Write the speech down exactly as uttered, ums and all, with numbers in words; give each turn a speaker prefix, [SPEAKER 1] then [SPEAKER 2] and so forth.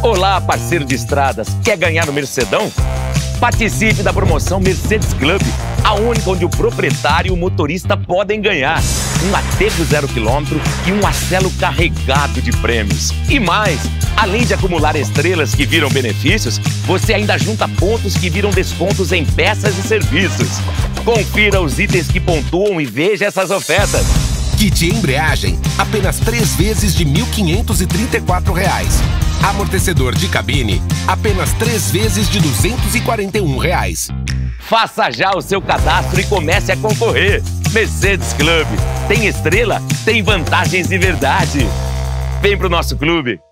[SPEAKER 1] Olá, parceiro de estradas, quer ganhar no Mercedão? Participe da promoção Mercedes Club, a única onde o proprietário e o motorista podem ganhar um Atego zero quilômetro e um Acelo carregado de prêmios. E mais, além de acumular estrelas que viram benefícios, você ainda junta pontos que viram descontos em peças e serviços. Confira os itens que pontuam e veja essas ofertas.
[SPEAKER 2] Kit embreagem, apenas três vezes de mil quinhentos e trinta e quatro reais. Amortecedor de cabine, apenas três vezes de duzentos e quarenta e um reais.
[SPEAKER 1] Faça já o seu cadastro e comece a concorrer. Mercedes Club. Tem estrela? Tem vantagens de verdade. Vem pro nosso clube.